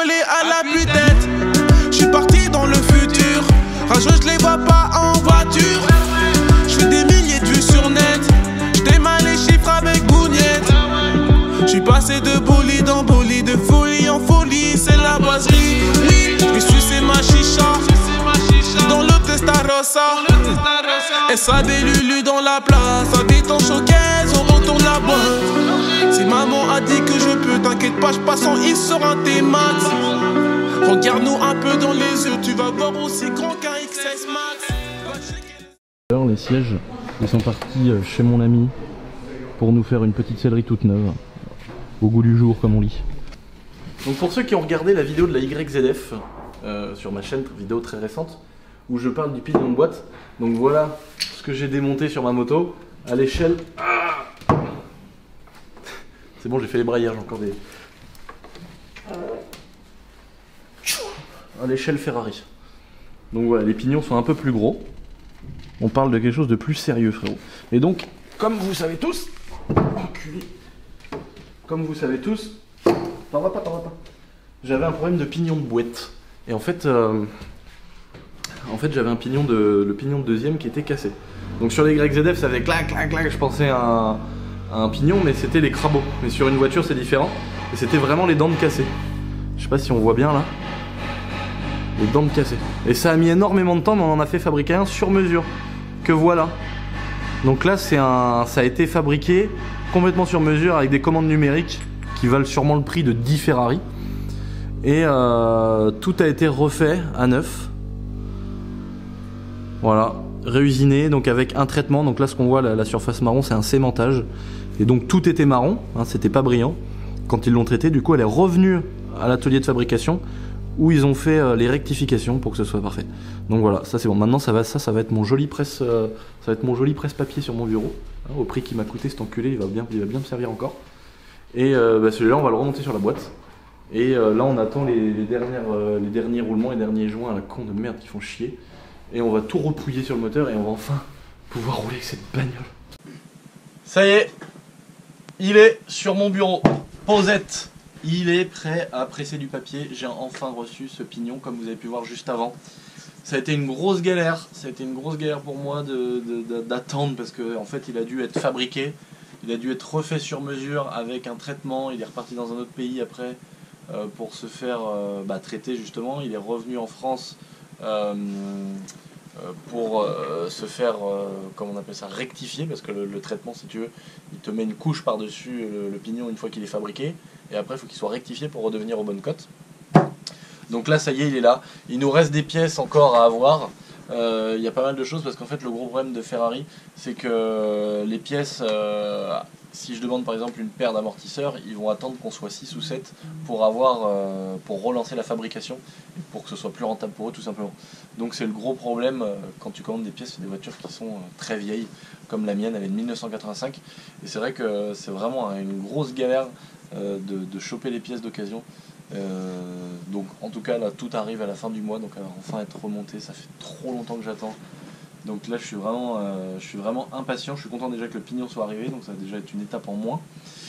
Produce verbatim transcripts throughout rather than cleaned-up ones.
collé à la tête. Je suis parti dans le futur. Rageux, je les vois pas en voiture. Je fais des milliers de vues sur net. Je démaille les chiffres avec bougnette. Je suis passé de bolide en bolide, de folie en folie, c'est la boiserie. Oui, je suis c'est ma chicha. Dans le Testarossa. S A B Lulu dans la place. Ça détend showcase, on retourne la boîte. Si maman a dit que je peux, t'inquiète pas, je passe en I sur un T-Max. Regarde-nous un peu dans les yeux, tu vas voir aussi grand qu'un X S Max. Alors les sièges, ils sont partis chez mon ami pour nous faire une petite sellerie toute neuve. Au goût du jour comme on lit. Donc pour ceux qui ont regardé la vidéo de la Y Z F euh, sur ma chaîne, vidéo très récente, où je parle du pignon de boîte, donc voilà ce que j'ai démonté sur ma moto à l'échelle. Ah, c'est bon, j'ai fait les braillages, encore des... à l'échelle Ferrari. Donc voilà, les pignons sont un peu plus gros. On parle de quelque chose de plus sérieux, frérot. Et donc, comme vous savez tous, enculé. Comme vous savez tous, t'en vas pas, t'en vas pas. J'avais un problème de pignon de boîte. Et en fait, euh, en fait j'avais un pignon de, le pignon de deuxième qui était cassé. Donc sur les Y Z F, ça faisait clac, clac, clac. Je pensais à un, à un pignon, mais c'était les crabos. Mais sur une voiture, c'est différent. Et c'était vraiment les dents de cassé. Je sais pas si on voit bien là. Les dents de cassé. Et ça a mis énormément de temps, mais on en a fait fabriquer un sur mesure. Que voilà. Donc là, c'est un, ça a été fabriqué complètement sur mesure avec des commandes numériques qui valent sûrement le prix de dix Ferrari. Et euh, tout a été refait à neuf. Voilà, réusiné, donc avec un traitement. Donc là, ce qu'on voit, la, la surface marron, c'est un sémentage. Et donc tout était marron, hein, c'était pas brillant. Quand ils l'ont traité, du coup, elle est revenue à l'atelier de fabrication où ils ont fait euh, les rectifications pour que ce soit parfait. Donc voilà, ça c'est bon. Maintenant, ça va, ça, ça va être mon joli presse, euh, ça va être mon joli presse-papier sur mon bureau. Hein, au prix qui m'a coûté cet enculé, il va bien, il va bien me servir encore. Et euh, bah, celui-là, on va le remonter sur la boîte. Et euh, là, on attend les, les, dernières, euh, les derniers roulements, les derniers joints à la con de merde qui font chier. Et on va tout repouiller sur le moteur et on va enfin pouvoir rouler avec cette bagnole. Ça y est, il est sur mon bureau. Posette. Il est prêt à presser du papier. J'ai enfin reçu ce pignon comme vous avez pu voir juste avant. Ça a été une grosse galère. Ça a été une grosse galère pour moi d'attendre parce que en fait il a dû être fabriqué. Il a dû être refait sur mesure avec un traitement. Il est reparti dans un autre pays après euh, pour se faire euh, bah, traiter justement. Il est revenu en France euh, pour euh, se faire, euh, comment on appelle ça, rectifier parce que le, le traitement, si tu veux, il te met une couche par-dessus le, le pignon une fois qu'il est fabriqué. Et après, il faut qu'il soit rectifié pour redevenir aux bonnes cotes. Donc là, ça y est, il est là. Il nous reste des pièces encore à avoir. Euh, il y a pas mal de choses parce qu'en fait, le gros problème de Ferrari, c'est que les pièces, euh, si je demande par exemple une paire d'amortisseurs, ils vont attendre qu'on soit six ou sept pour, avoir, euh, pour relancer la fabrication et pour que ce soit plus rentable pour eux, tout simplement. Donc c'est le gros problème euh, quand tu commandes des pièces sur des voitures qui sont euh, très vieilles, comme la mienne, elle est de mille neuf cent quatre-vingt-cinq. Et c'est vrai que c'est vraiment hein, une grosse galère Euh, de, de choper les pièces d'occasion. Euh, donc en tout cas là tout arrive à la fin du mois, donc elle va enfin être remonté. Ça fait trop longtemps que j'attends. Donc là je suis vraiment euh, je suis vraiment impatient. Je suis content déjà que le pignon soit arrivé, donc ça va déjà être une étape en moins.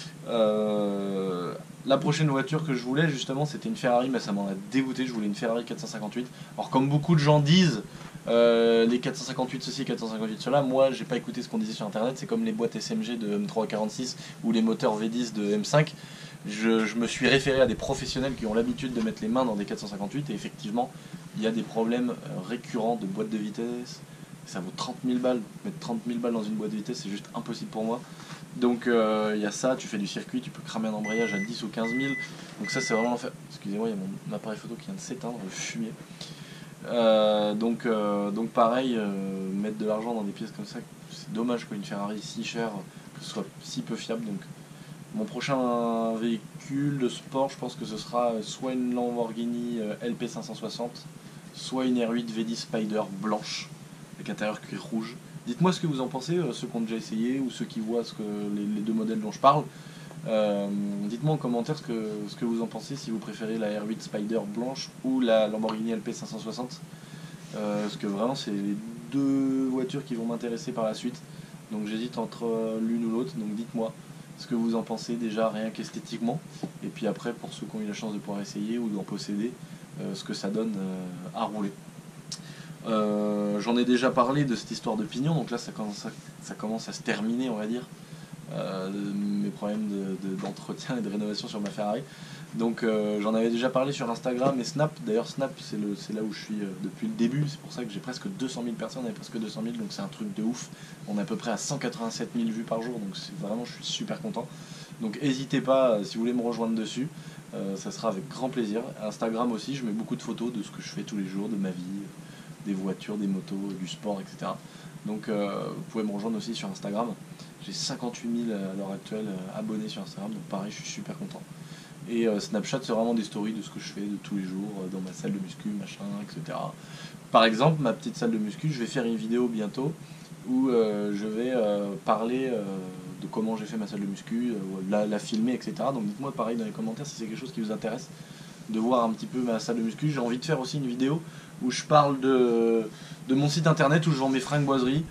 Euh, la prochaine voiture que je voulais justement c'était une Ferrari, mais ça m'en a dégoûté. Je voulais une Ferrari quatre cent cinquante-huit. Alors comme beaucoup de gens disent euh, les quatre cent cinquante-huit ceci, quatre cent cinquante-huit cela, moi j'ai pas écouté ce qu'on disait sur internet. C'est comme les boîtes S M G de M trois quarante-six ou les moteurs V dix de M cinq. Je, je me suis référé à des professionnels qui ont l'habitude de mettre les mains dans des quatre cent cinquante-huit et effectivement il y a des problèmes euh, récurrents de boîte de vitesse. Ça vaut trente mille balles. Mettre trente mille balles dans une boîte de vitesse, c'est juste impossible pour moi. Donc il euh, y a ça, tu fais du circuit, tu peux cramer un embrayage à dix ou quinze mille. Donc ça c'est vraiment l'enfer. Excusez-moi, il y a mon appareil photo qui vient de s'éteindre, le fumier. Euh, donc, euh, donc pareil, euh, mettre de l'argent dans des pièces comme ça, c'est dommage qu'une Ferrari si chère, que ce soit si peu fiable. Donc mon prochain véhicule de sport, je pense que ce sera soit une Lamborghini L P cinq cent soixante, soit une R huit V dix Spider blanche, avec intérieur cuir rouge. Dites-moi ce que vous en pensez, ceux qui ont déjà essayé ou ceux qui voient ce que, les, les deux modèles dont je parle. Euh, Dites-moi en commentaire ce que, ce que vous en pensez, si vous préférez la R huit Spider blanche ou la Lamborghini L P cinq cent soixante. Euh, parce que vraiment c'est les deux voitures qui vont m'intéresser par la suite. Donc j'hésite entre l'une ou l'autre, donc dites-moi. ce que vous en pensez déjà rien qu'esthétiquement, et puis après pour ceux qui ont eu la chance de pouvoir essayer ou d'en posséder, euh, ce que ça donne euh, à rouler. Euh, J'en ai déjà parlé de cette histoire de pignon, donc là ça commence à, ça commence à se terminer, on va dire, euh, mes problèmes d'entretien de, de, et de rénovation sur ma Ferrari. Donc euh, j'en avais déjà parlé sur Instagram et Snap. D'ailleurs Snap c'est là où je suis euh, depuis le début, c'est pour ça que j'ai presque deux cent mille personnes, on avait presque deux cent mille, donc c'est un truc de ouf. On est à peu près à cent quatre-vingt-sept mille vues par jour, donc c'est vraiment, je suis super content. Donc n'hésitez pas, euh, si vous voulez me rejoindre dessus, euh, ça sera avec grand plaisir. Instagram aussi, je mets beaucoup de photos de ce que je fais tous les jours, de ma vie, des voitures, des motos, du sport, et cetera. Donc euh, vous pouvez me rejoindre aussi sur Instagram. J'ai cinquante-huit mille à l'heure actuelle euh, abonnés sur Instagram, donc pareil, je suis super content. Et euh, Snapchat, c'est vraiment des stories de ce que je fais de tous les jours, euh, dans ma salle de muscu, machin, et cetera. Par exemple, ma petite salle de muscu, je vais faire une vidéo bientôt où euh, je vais euh, parler euh, de comment j'ai fait ma salle de muscu, euh, la, la filmer, et cetera. Donc dites-moi pareil dans les commentaires si c'est quelque chose qui vous intéresse, de voir un petit peu ma salle de muscu. J'ai envie de faire aussi une vidéo où je parle de, de mon site internet où je vends mes fringues boiseries.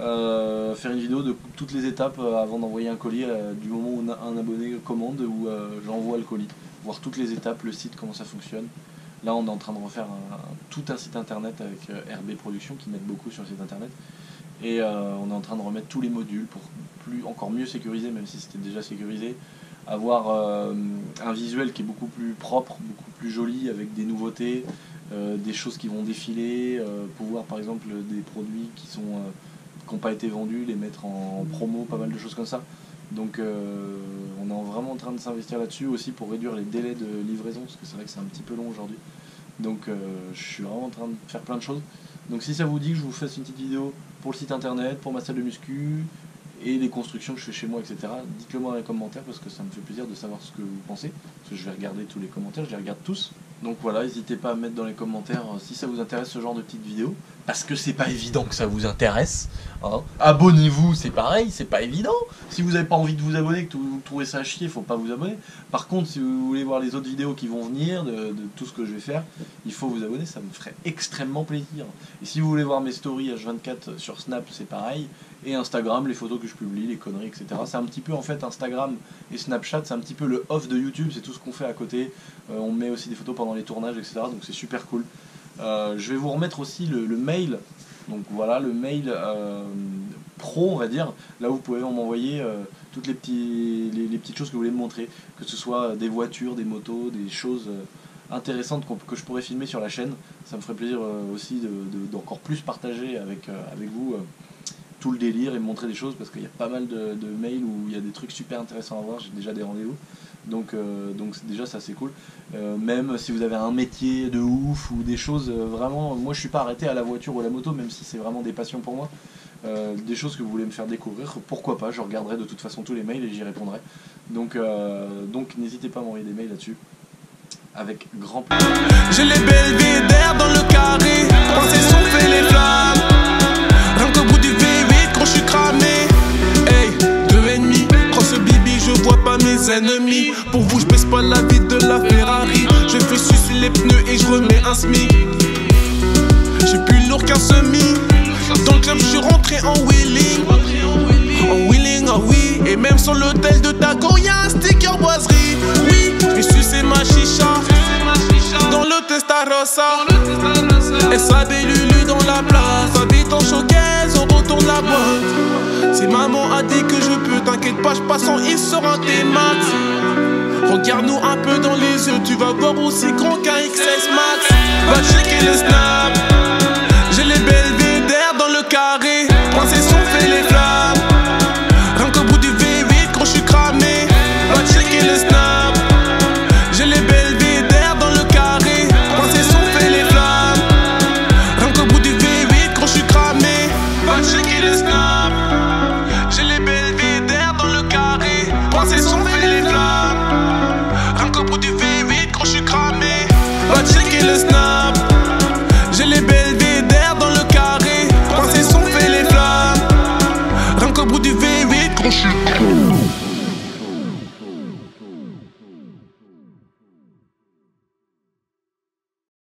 Euh, faire une vidéo de toutes les étapes euh, avant d'envoyer un colis, euh, du moment où un abonné commande ou euh, j'envoie le colis, voir toutes les étapes, le site, comment ça fonctionne. Là on est en train de refaire un, un, tout un site internet avec euh, R B Productions qui m'aide beaucoup sur le site internet, et euh, on est en train de remettre tous les modules pour plus, encore mieux sécuriser, même si c'était déjà sécurisé, avoir euh, un visuel qui est beaucoup plus propre, beaucoup plus joli, avec des nouveautés, euh, des choses qui vont défiler, euh, pouvoir par exemple des produits qui sont euh, qui n'ont pas été vendus, les mettre en promo, pas mal de choses comme ça. Donc euh, on est vraiment en train de s'investir là-dessus aussi pour réduire les délais de livraison, parce que c'est vrai que c'est un petit peu long aujourd'hui. Donc euh, je suis vraiment en train de faire plein de choses. Donc si ça vous dit que je vous fasse une petite vidéo pour le site internet, pour ma salle de muscu, et les constructions que je fais chez moi, et cetera, dites-le moi dans les commentaires, parce que ça me fait plaisir de savoir ce que vous pensez, parce que je vais regarder tous les commentaires, je les regarde tous. Donc voilà, n'hésitez pas à mettre dans les commentaires si ça vous intéresse ce genre de petites vidéos, parce que c'est pas évident que ça vous intéresse. Hein. Abonnez-vous, c'est pareil, c'est pas évident. Si vous n'avez pas envie de vous abonner, que vous trouvez ça à chier, faut pas vous abonner. Par contre, si vous voulez voir les autres vidéos qui vont venir, de, de tout ce que je vais faire, il faut vous abonner, ça me ferait extrêmement plaisir. Et si vous voulez voir mes stories H vingt-quatre sur Snap, c'est pareil. Et Instagram, les photos que je publie, les conneries, et cetera. C'est un petit peu en fait Instagram et Snapchat, c'est un petit peu le off de YouTube, c'est tout ce qu'on fait à côté. Euh, on met aussi des photos pendant les tournages, et cetera. Donc c'est super cool. Euh, je vais vous remettre aussi le, le mail. Donc voilà, le mail euh, pro, on va dire. Là où vous pouvez m'envoyer euh, toutes les, petits, les, les petites choses que vous voulez me montrer. Que ce soit des voitures, des motos, des choses euh, intéressantes que je pourrais filmer sur la chaîne. Ça me ferait plaisir euh, aussi d'encore de, de, plus partager avec, euh, avec vous. Euh, tout le délire et montrer des choses, parce qu'il y a pas mal de, de mails où il y a des trucs super intéressants à voir, j'ai déjà des rendez-vous, donc, euh, donc déjà ça c'est cool. Euh, même si vous avez un métier de ouf ou des choses euh, vraiment, moi je suis pas arrêté à la voiture ou à la moto, même si c'est vraiment des passions pour moi, euh, des choses que vous voulez me faire découvrir, pourquoi pas, je regarderai de toute façon tous les mails et j'y répondrai, donc, euh, donc n'hésitez pas à m'envoyer des mails là-dessus. Avec grand plaisir. J'ai les belvédères dans le carré, quand c'est son fait les flammes. Rien qu'au bout du V huit, quand je suis cramé. Hey, deux ennemis, cross bibi, je vois pas mes ennemis. Pour vous, je baisse pas la vie de la Ferrari. Je fais sucer les pneus et je remets un SMIC. J'ai plus lourd qu'un semi. Dans le club, je suis rentré en wheeling. En wheeling, ah oui. Et même sur l'hôtel de Dago, y'a un sticker boiserie. Oui, je suis sucé ma chicha. Dans le Testarossa. S A B Lulu dans la place. Habite en showcase, on retourne la boîte. Si maman a dit que je peux, t'inquiète pas, je passe en il sera tes max. Regarde-nous un peu dans les yeux, tu vas voir aussi grand qu'un X S Max. Va checker le snap. J'ai les belvédères dans le carré. Princesse on fait les flammes. Rien qu'au bout du V huit, quand je suis cramé. Va checker le snap. J'ai les belvédères dans le carré. Princesse on fait les flammes. Rien qu'au bout du V huit, quand je suis cramé. Va checker le snap. J'ai les belvédères dans le carré. Princesse on fait les flammes. Rien qu'au bout du V huit, quand je suis cramé. Va checker le snap. J'ai les belvédères dans le carré. Princesse on fait les flammes. Rien qu'au bout du V huit, quand je suis